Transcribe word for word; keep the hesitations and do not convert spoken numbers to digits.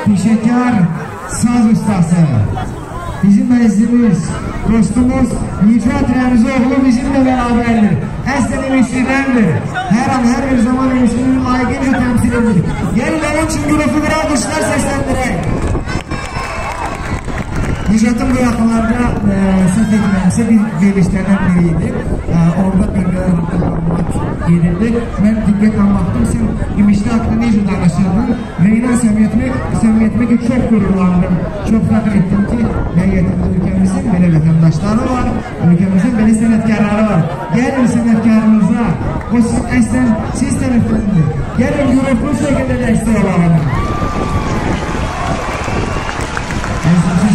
peşəkar saz ustası, bizim əzizimiz, dostumuz Nicat Rəmzoğlu bizimlə bərabərdir. Əslən emişlilərdir. Hər an, hər bir zaman emişliğini layiqincə təmsil edir. Gəlin onun üçün qrupu bir alqışlar səsləndirək. Nicat'ın bu yaxınlarda səhv etməyəmsə bir verilişlərdən biriydi. Orada bir məlumat gedirdi. Mən diqqətlə baxdım, sən İmişli haqqında necə danışırdın və inan səmiyyətimə ki, çox qürurlandım. Çox fəxr etdim ki, həqiqətən ölkəmizin belə vətəndaşları var, ölkəmizin belə sənətkarları var. Gəlin sənətkarınıza, o əslən siz tərəfdəndir. Gəlin qruplu şəkildə dəstək olalım.